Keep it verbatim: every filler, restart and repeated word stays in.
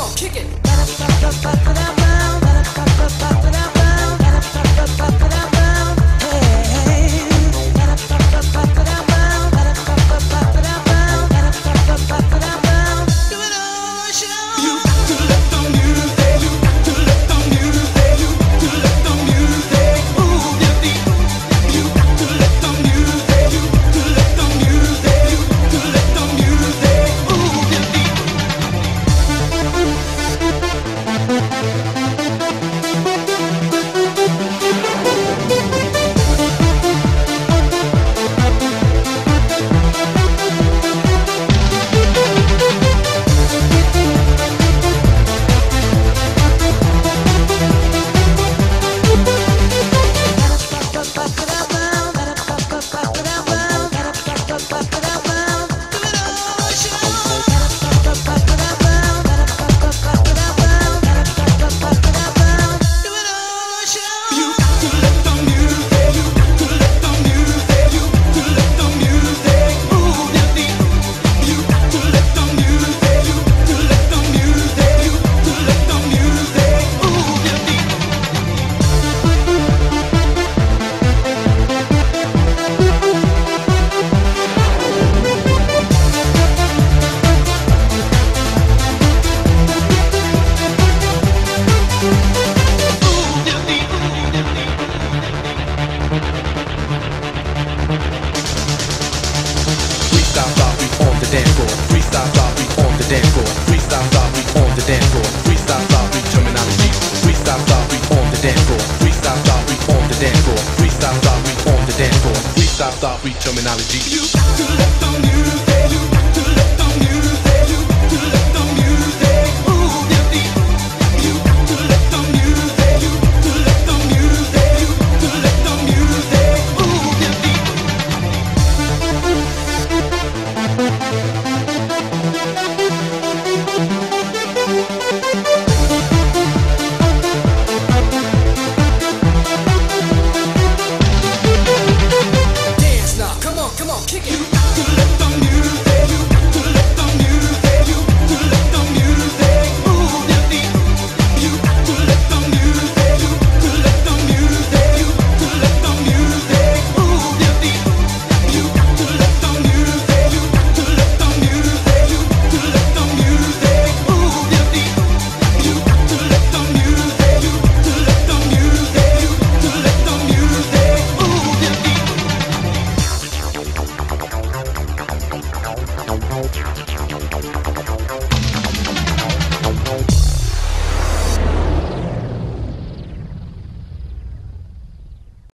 on, kick it. Stop, stop, read terminology. You got to let the music, you got to let the music, you got to let the music move your feet. You got to let the music, you got to let the music, you got to let the music move your feet. Come on, kick it. You got to let the music, you got to let the music, you got to let the music move your feet. You got to let the music, you got to let the music, you got to let the music move your feet. You got to let the music, you got to let the music, you got to let the music move your feet. You got to let the music, you got to let the music, you got to let the music move your feet. Thank you.